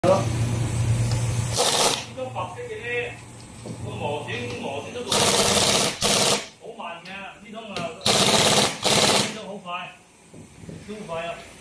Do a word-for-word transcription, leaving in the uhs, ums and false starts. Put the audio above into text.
咯。呢種白色嘅咧，個磨剪磨剪得到好慢嘅，呢種啊呢種好快，超快啊！